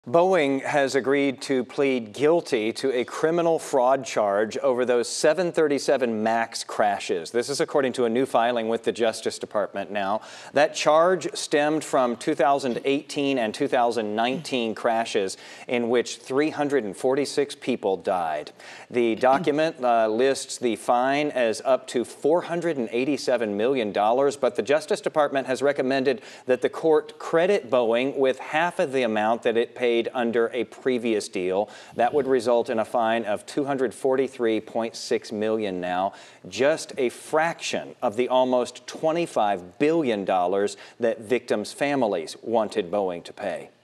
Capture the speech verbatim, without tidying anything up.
Boeing has agreed to plead guilty to a criminal fraud charge over those seven thirty-seven MAX crashes. This is according to a new filing with the Justice Department now. That charge stemmed from two thousand eighteen and two thousand nineteen crashes in which three hundred forty-six people died. The document uh, lists the fine as up to four hundred eighty-seven million dollars, but the Justice Department has recommended that the court credit Boeing with half of the amount that it paid under a previous deal. That would result in a fine of two hundred forty-three point six million dollars now, just a fraction of the almost twenty-five billion dollars that victims' families wanted Boeing to pay.